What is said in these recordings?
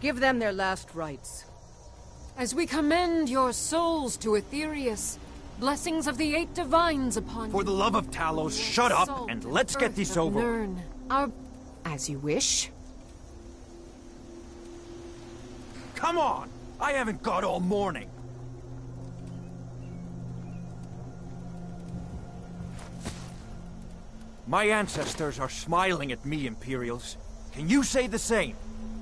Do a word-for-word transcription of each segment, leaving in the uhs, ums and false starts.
Give them their last rites. As we commend your souls to Aetherius, blessings of the Eight Divines upon you. For the love of Talos, shut up and let's get this over. Learn our... As you wish. Come on! I haven't got all morning. My ancestors are smiling at me, Imperials. Can you say the same?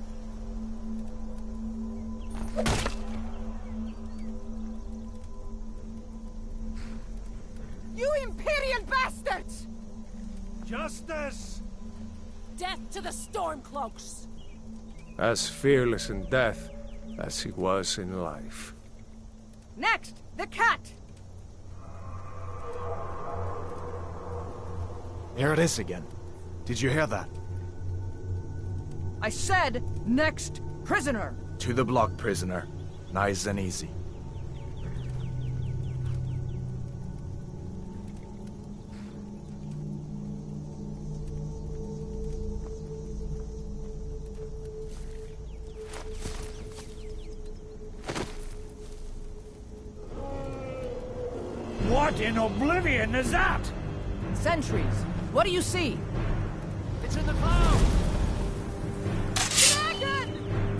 You Imperial bastards! Justice! Death to the Stormcloaks! As fearless in death as he was in life. Next, the cat! There it is again. Did you hear that? I said, next prisoner! To the block, prisoner. Nice and easy. What in oblivion is that? Sentries, what do you see? It's in the clouds! Dragon!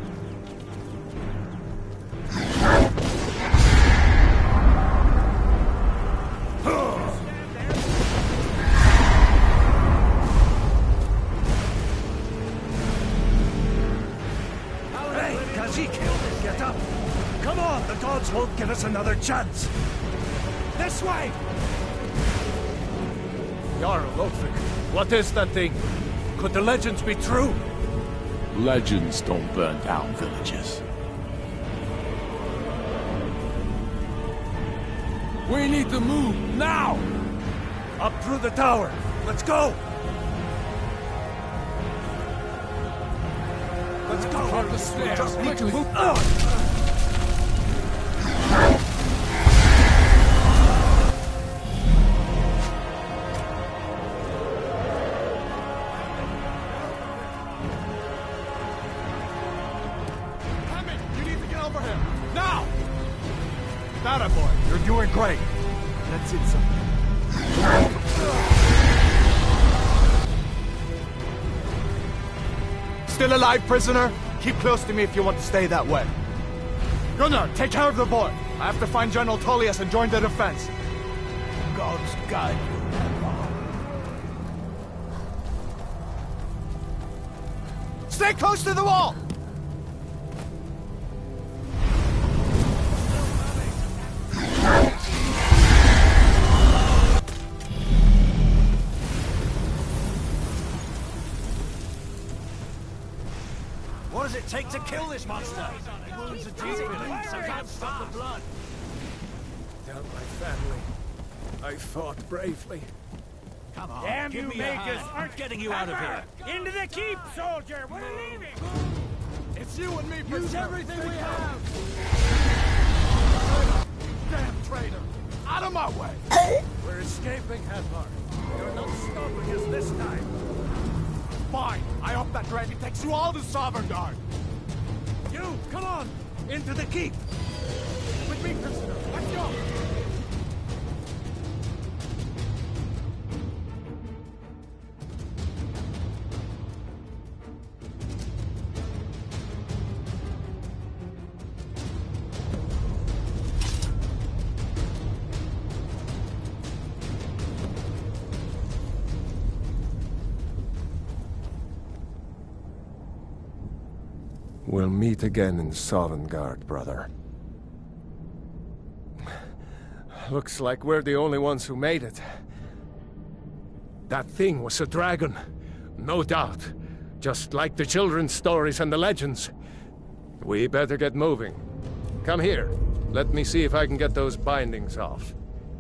Hey, Kazikil, get up! Come on, the gods won't give us another chance! This way! Jarl Lothric, what is that thing? Could the legends be true? Legends don't burn down villages. We need to move, now! Up through the tower! Let's go! Let's go! Up the stairs, Just need to quickly. move. Uh. Atta boy, you're doing great. That's it, son. Still alive, prisoner? Keep close to me if you want to stay that way. Gunnar, take care of the boy. I have to find General Tullius and join the defense. Gods guide you. Stay close to the wall! What does it take to kill this monster? Wounds are deep in it, so can't stop the blood. Down my family. I fought bravely. Come on, Damn give you me makers a hand. aren't getting you out of here. Into the keep, soldier! We're leaving! It's you and me, Use prisoner. everything we have! Damn traitor! Out of my way! We're escaping, Hadvar. You're not stopping us this time. Fine. I hope that dragon takes you all to Sovngarde. You, come on! Into the keep! With me, prisoner. Let's go! We'll meet again in Sovngarde, brother. Looks like we're the only ones who made it. That thing was a dragon, no doubt. Just like the children's stories and the legends. We better get moving. Come here. Let me see if I can get those bindings off.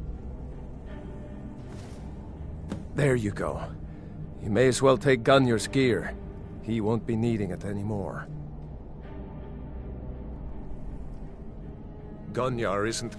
There you go. You may as well take Gunnar's gear. He won't be needing it anymore. Gunnar isn't...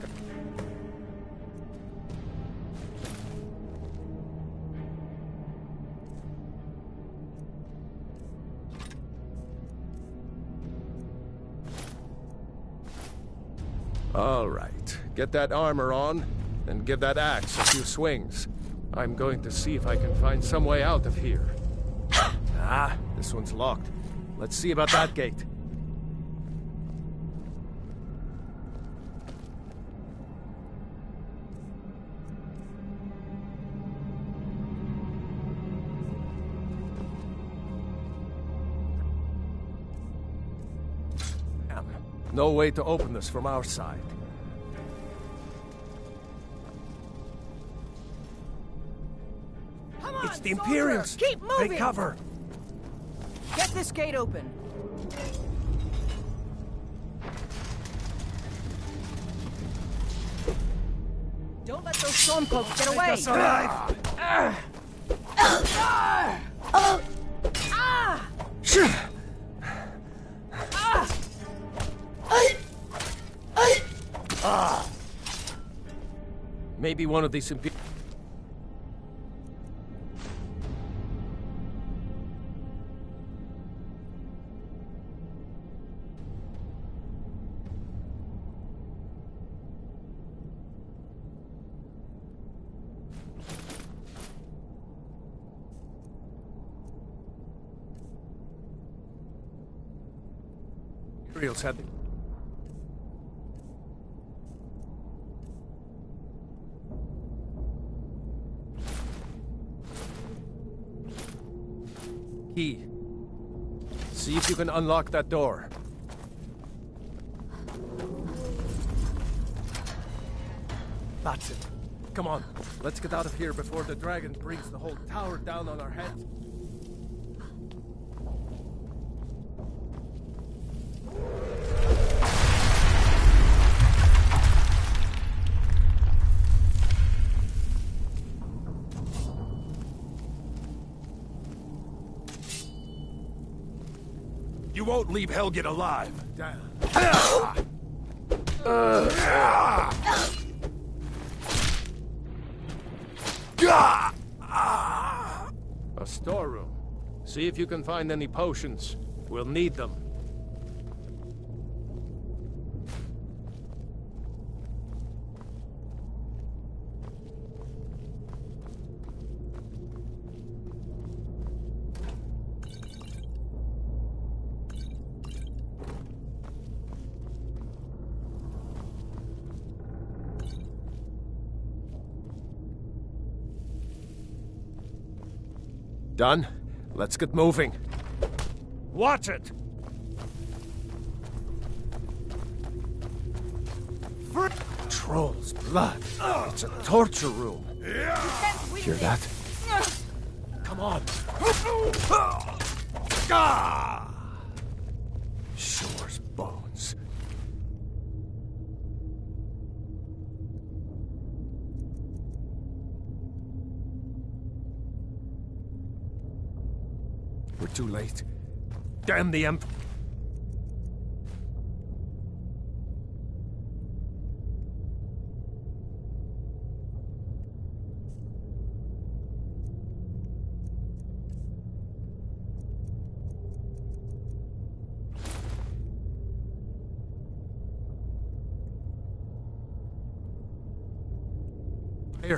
All right. Get that armor on, and give that axe a few swings. I'm going to see if I can find some way out of here. Ah, this one's locked. Let's see about that gate. Damn. No way to open this from our side. Come on, It's the soldier! Imperials! Keep moving! Take cover! Get this gate open. Don't let those stormcloaks get away! Us alive! Ah! Ah! Maybe one of these imp- Imperials had the key. See if you can unlock that door. That's it. Come on, let's get out of here before the dragon brings the whole tower down on our heads. You won't leave Helget alive! Damn. A storeroom. See if you can find any potions. We'll need them. Done? Let's get moving. Watch it! Troll's blood. It's a torture room. Hear that? Come on. Shore's bones. We're too late. Damn the Emp... Here.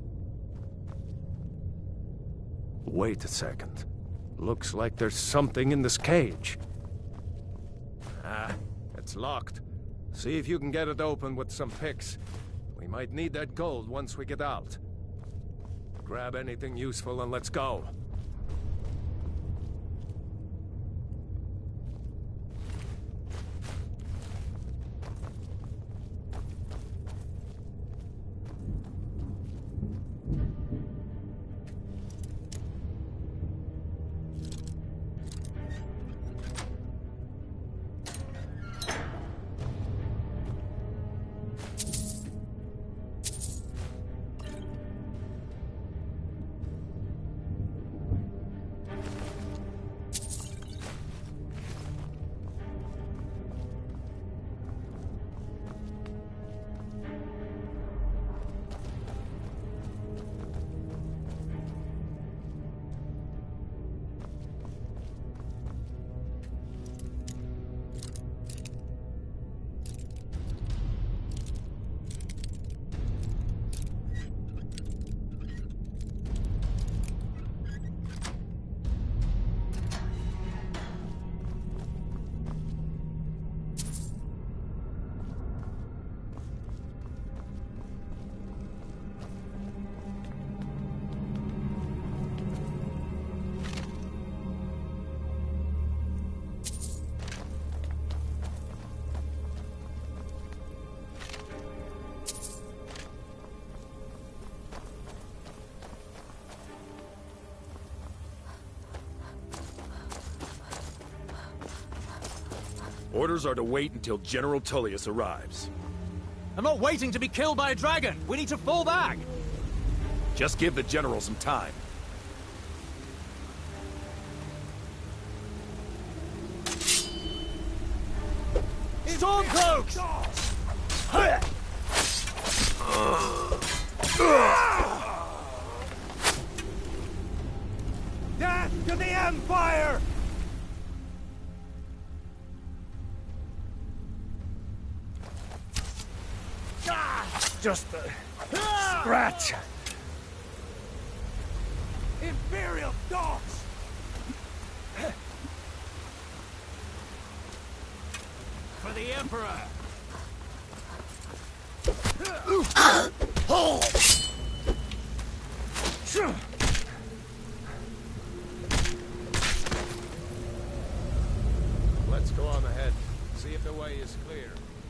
Wait a second. Looks like there's something in this cage. Ah, it's locked. See if you can get it open with some picks. We might need that gold once we get out. Grab anything useful and let's go. Orders are to wait until General Tullius arrives. I'm not waiting to be killed by a dragon! We need to fall back! Just give the General some time. Stormcloaks! Death to the Empire! Just a scratch. Imperial dogs! For the Emperor! Let's go on ahead. See if the way is clear.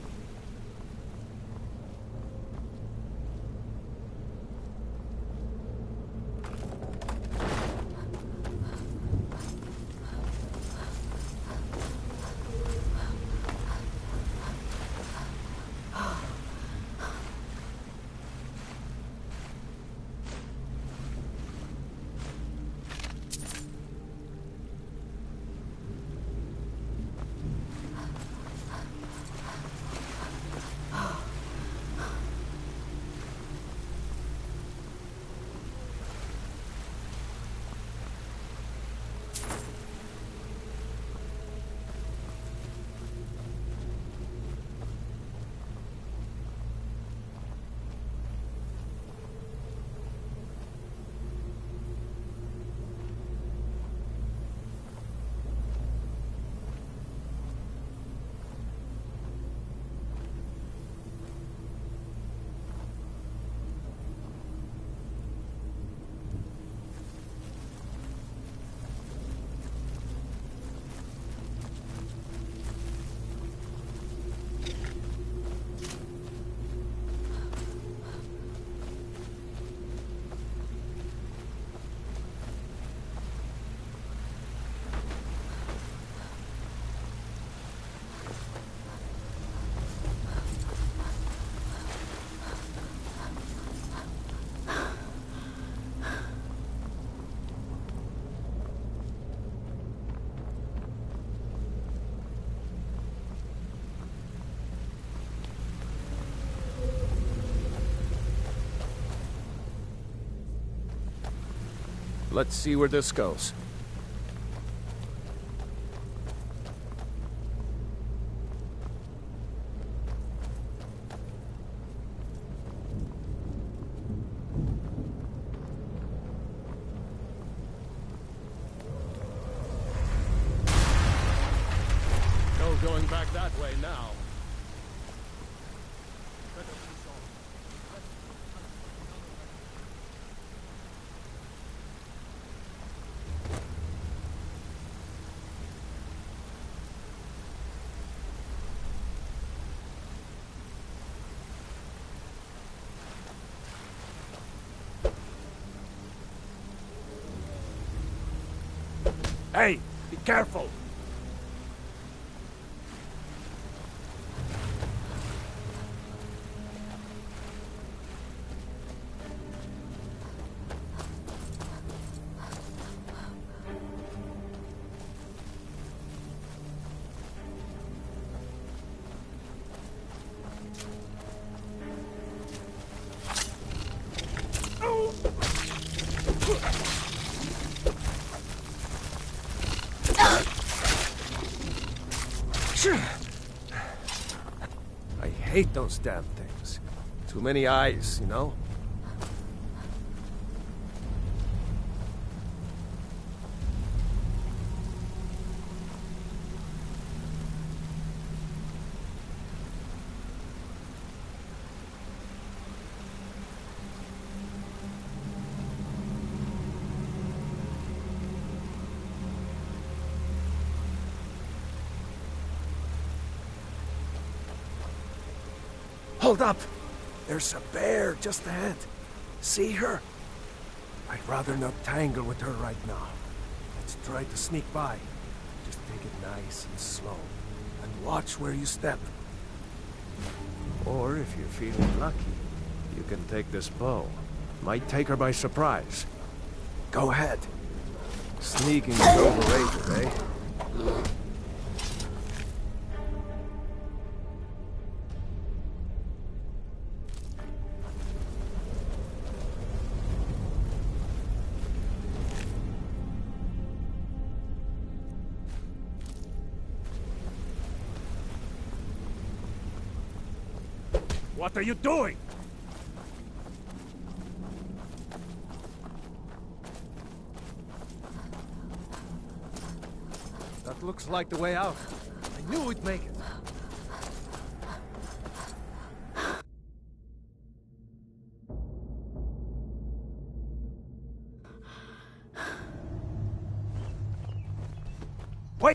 Let's see where this goes. No going back that way now. Hey, be careful! I hate those damn things. Too many eyes, you know? Hold up! There's a bear just ahead. See her? I'd rather not tangle with her right now. Let's try to sneak by. Just take it nice and slow, and Watch where you step. Or if you're feeling lucky, you can take this bow. Might take her by surprise. Go ahead. Sneaking is overrated, eh? What are you doing? That looks like the way out. I knew we'd make it. Wait!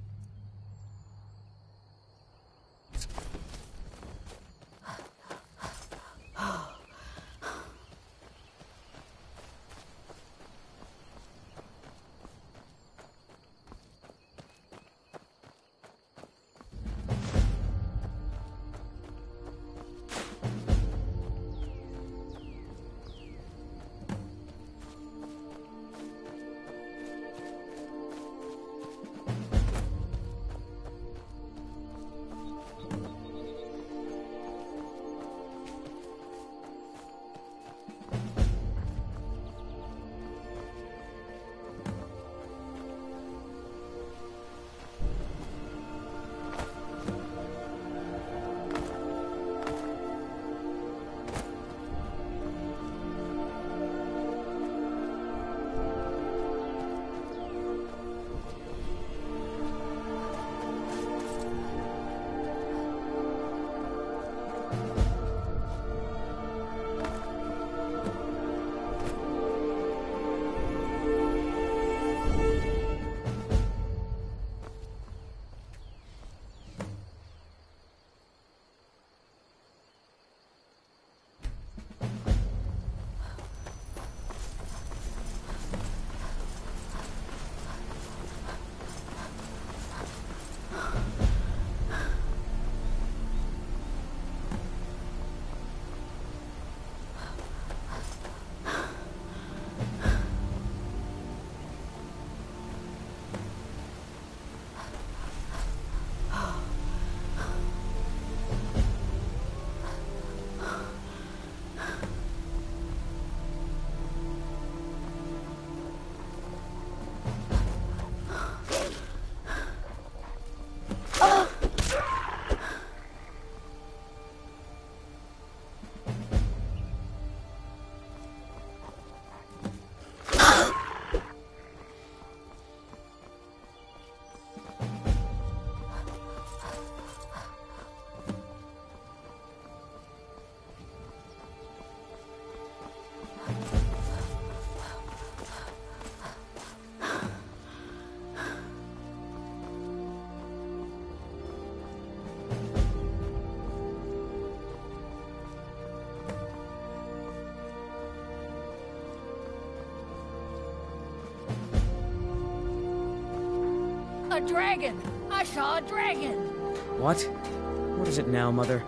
A dragon! I saw a dragon! What? What is it now, Mother?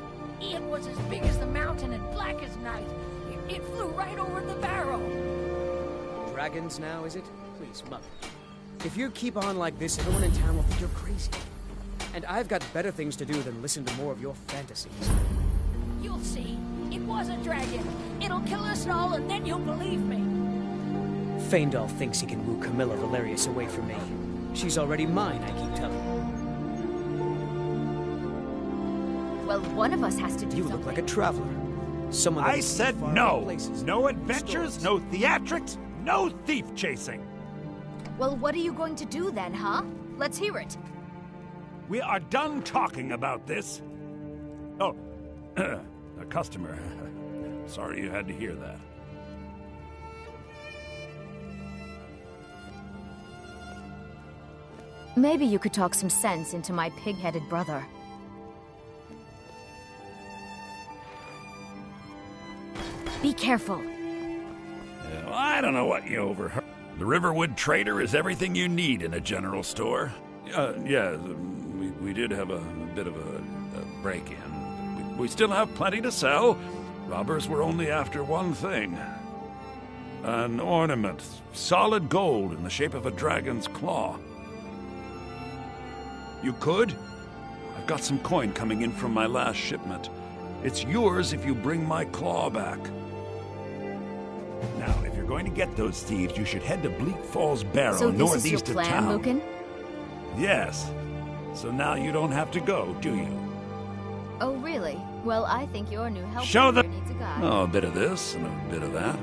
It was as big as the mountain and black as night. It, it flew right over the barrow. Dragons now, is it? Please, Mother. If you keep on like this, everyone in town will think you're crazy. And I've got better things to do than listen to more of your fantasies. You'll see. It was a dragon. It'll kill us all, and then you'll believe me. Faendal thinks he can woo Camilla Valerius away from me. She's already mine, I keep telling him. Well, one of us has to do You something. look like a traveler. Someone that I has seen said far no! away places. No adventures, no theatrics, no thief chasing! Well, what are you going to do then, huh? Let's hear it. We are done talking about this. Oh, a customer. Sorry you had to hear that. Maybe you could talk some sense into my pig-headed brother. Be careful. Yeah, well, I don't know what you overheard. The Riverwood Trader is everything you need in a general store. Uh, yeah, we We did have a, a bit of a, a break-in. We, we still have plenty to sell. Robbers were only after one thing. An ornament, solid gold in the shape of a dragon's claw. You could? I've got some coin coming in from my last shipment. It's yours if you bring my claw back. Now, if you're going to get those thieves, you should head to Bleak Falls Barrow, so this northeast is your of plan, town. Lucan? Yes. So now you don't have to go, do you? Oh, really? Well, I think your new helper Show them. needs a guide. Oh, a bit of this and a bit of that.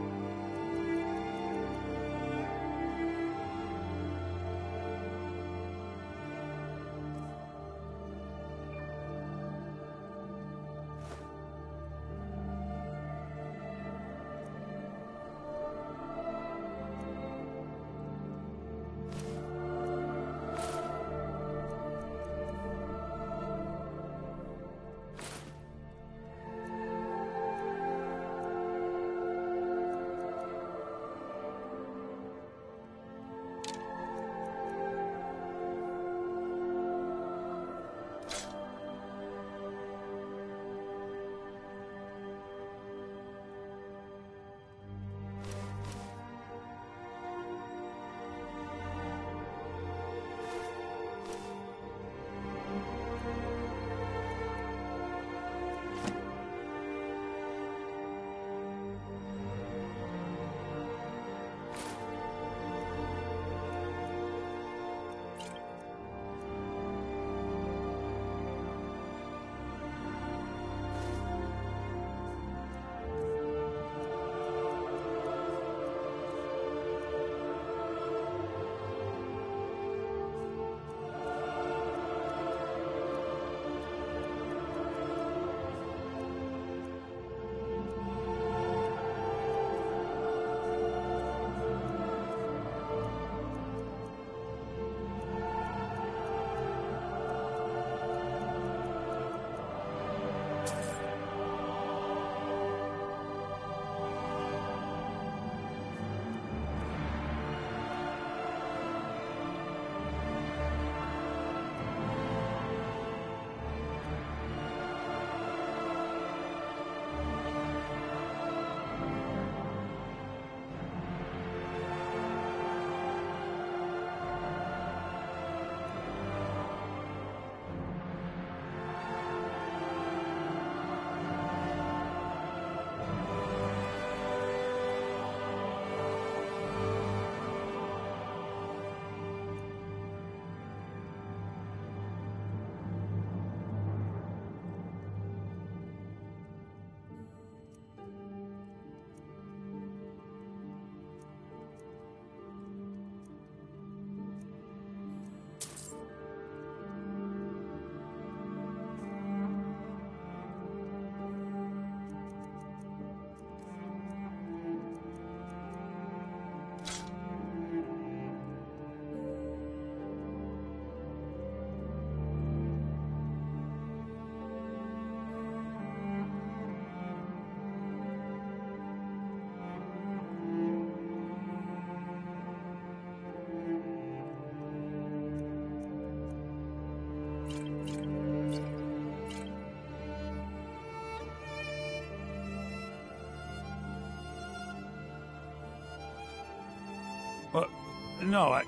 Well, no, I...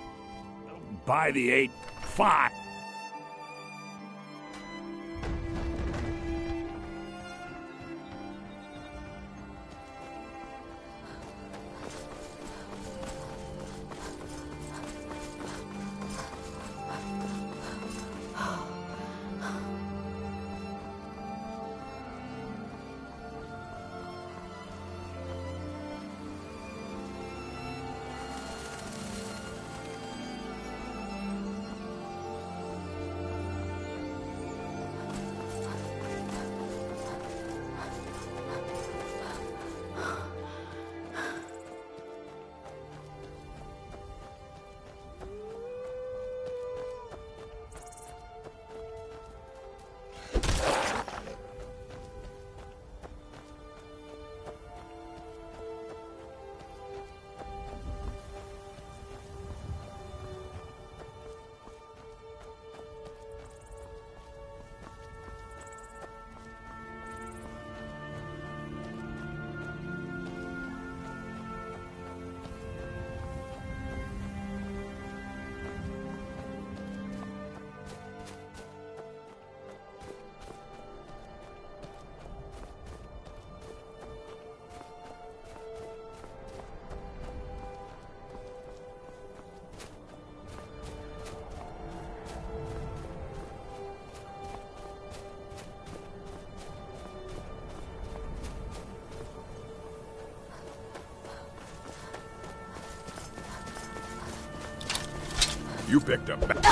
Buy the eight. Fine. You picked a ba-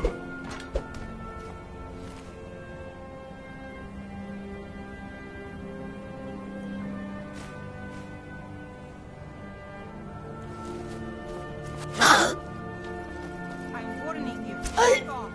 I'm warning you. Back off.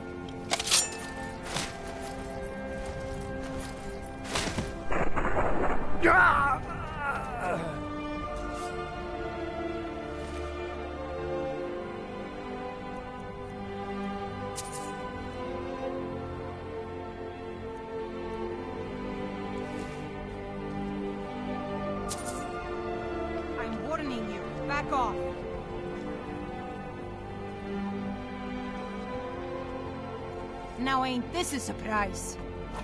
I'm warning you. Back off. Now ain't this a surprise?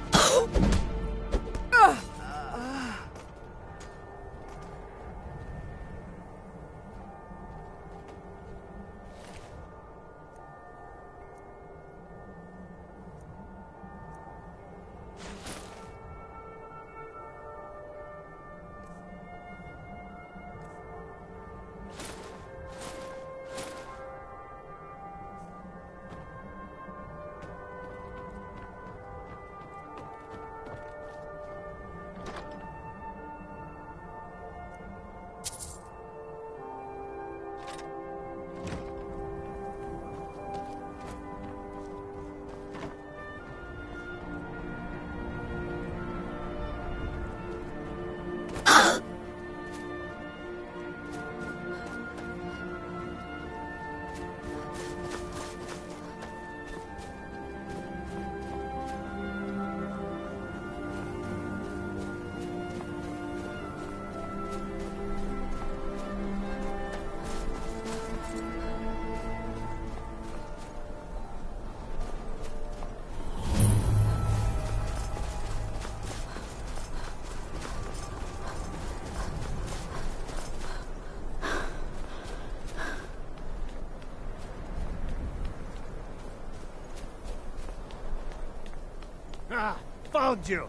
Ah, found you.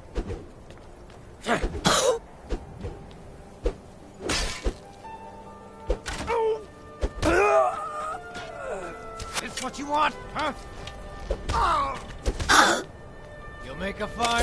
It's what you want, huh? You'll make a fine...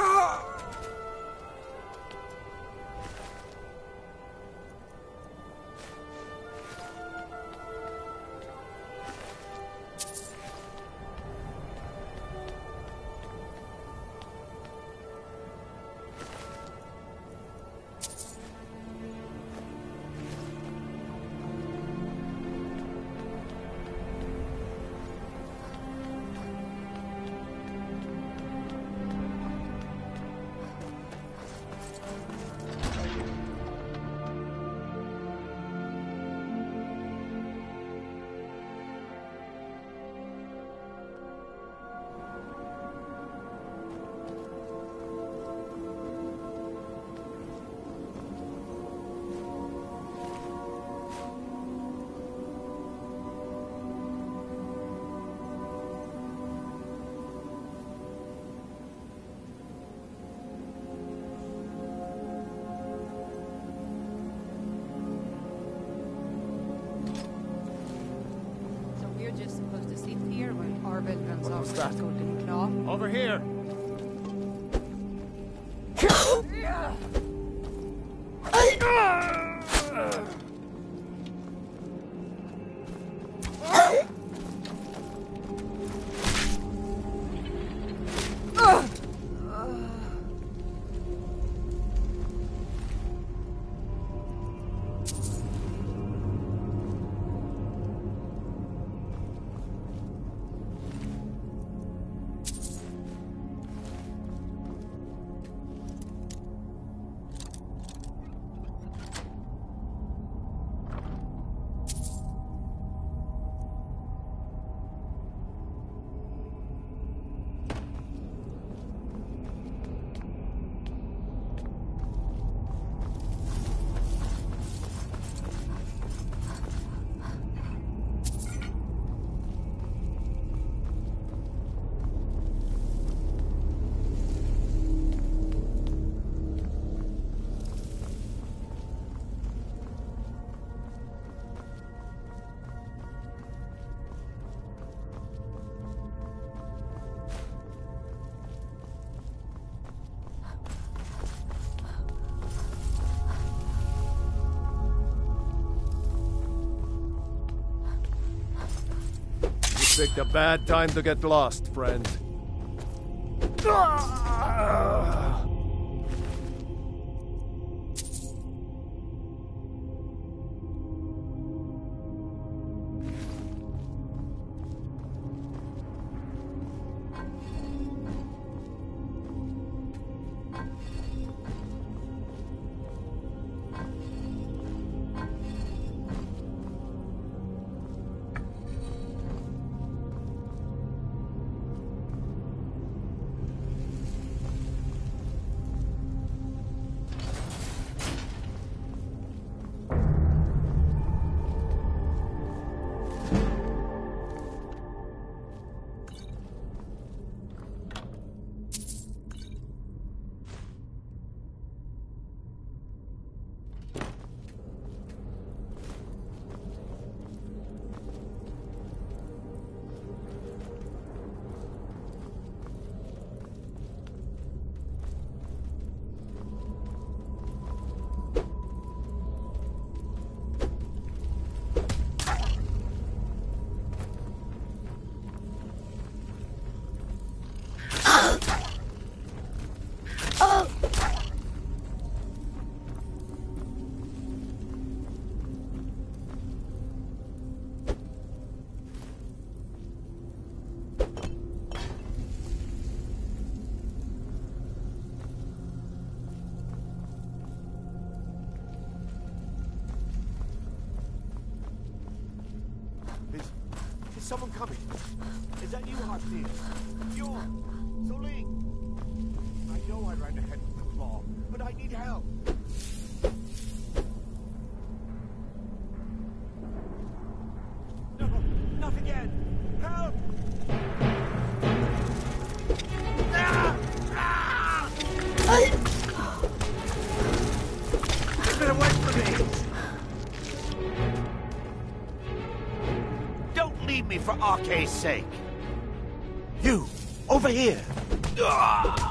Just supposed to sit here while Arvid runs off with his golden claw? Over here. picked a bad time to get lost, friend. Someone coming. Is that you, Hartnett? You, Soling. I know I ran ahead with the claw, but I need help. No, not again. Help! Ah! Ah! Get away from me! Leave me for Arke's sake. You, over here. Ah!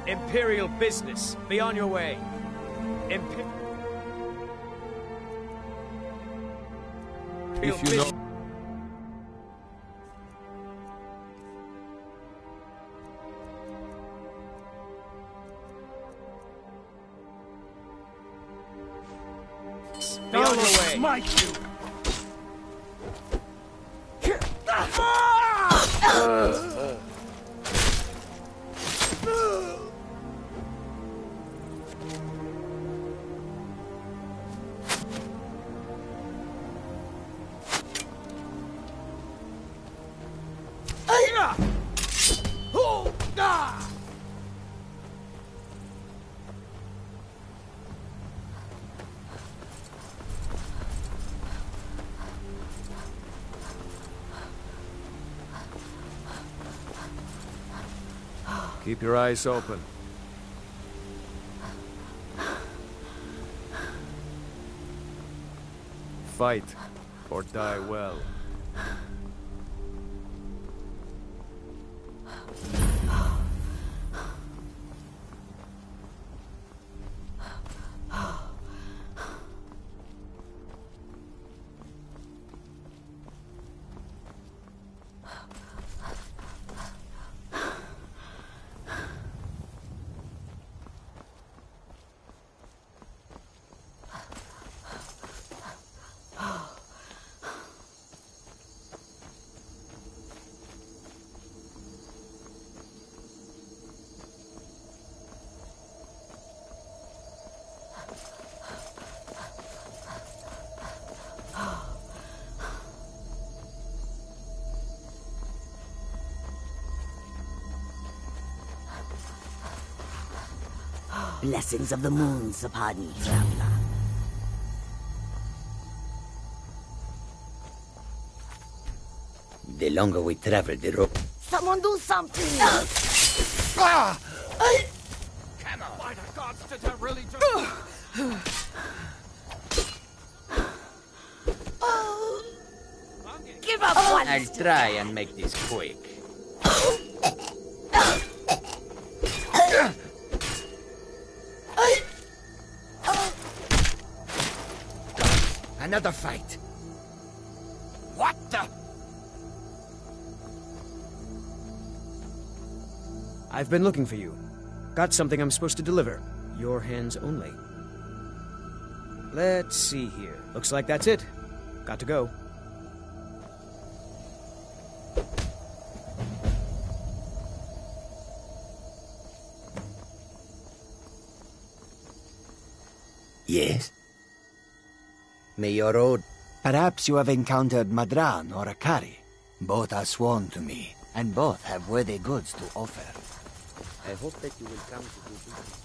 Imperial business. Be on your way. Imper If you know... Be on your way. Smite you. Keep your eyes open. Fight, or die well. Blessings of the moons upon you, traveler. The longer we travel, the road. Someone do something! Ah! Come on! By the gods, did I really do? Give up one! I'll try and make this quick. Another fight. What the? I've been looking for you. Got something I'm supposed to deliver. Your hands only. Let's see here. Looks like that's it. Got to go. Yes? May your old... Perhaps you have encountered Madran or Akari. Both are sworn to me, and both have worthy goods to offer. I hope that you will come to do business.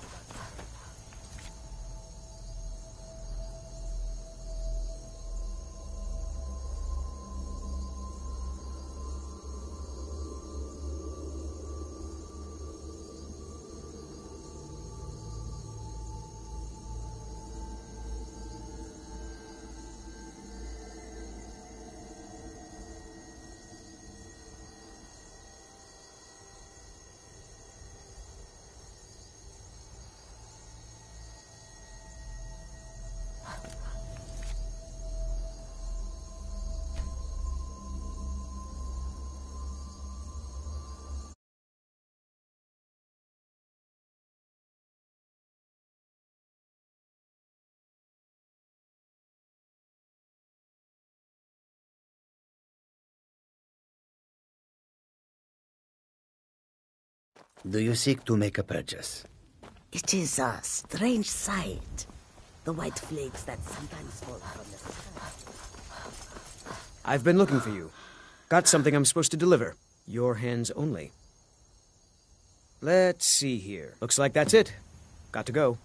Do you seek to make a purchase? It is a strange sight. The white flakes that sometimes fall from the sky. I've been looking for you. Got something I'm supposed to deliver. Your hands only. Let's see here. Looks like that's it. Got to go.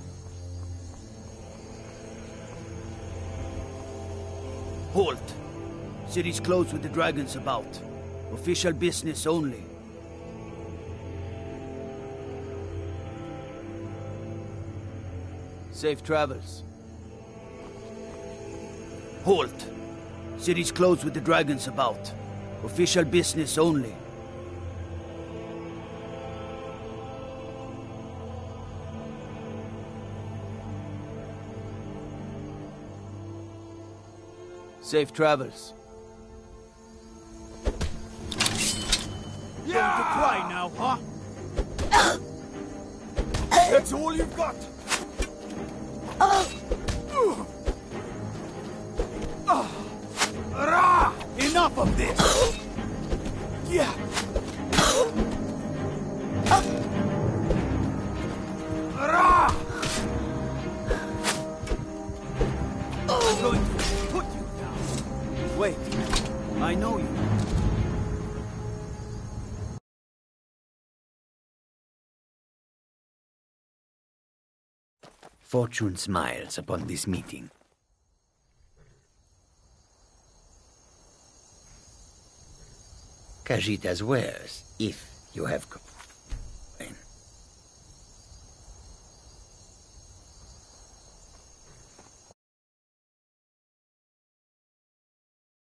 Halt! City's closed with the dragons about. Official business only. Safe travels. Halt! City's closed with the dragons about. Official business only. Safe travels. Going to cry now, huh? That's all you've got? Rah! Enough of this! Yeah. Rah! I'm going to put you down. Wait, I know you. Fortune smiles upon this meeting. Khajiit as wares, if you have